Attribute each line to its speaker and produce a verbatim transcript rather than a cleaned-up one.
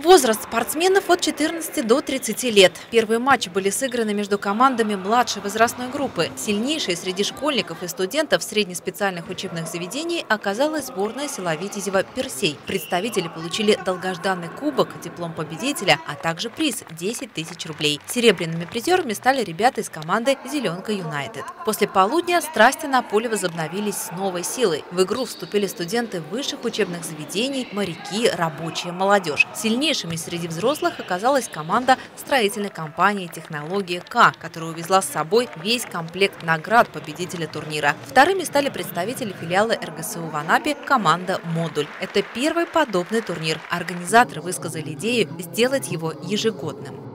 Speaker 1: Возраст спортсменов от четырнадцати до тридцати лет. Первые матчи были сыграны между командами младшей возрастной группы. Сильнейшей среди школьников и студентов среднеспециальных учебных заведений оказалась сборная села Витязева «Персей». Представители получили долгожданный кубок, диплом победителя, а также приз – десять тысяч рублей. Серебряными призерами стали ребята из команды «Зеленка Юнайтед». После полудня страсти на поле возобновились с новой силой. В игру вступили студенты высших учебных заведений, моряки, рабочие, молодежь. Сильнейшими среди взрослых оказалась команда строительной компании «Технология К», которая увезла с собой весь комплект наград победителя турнира. Вторыми стали представители филиала эр гэ эс у в Анапе команда «Модуль». Это первый подобный турнир. Организаторы высказали идею сделать его ежегодным.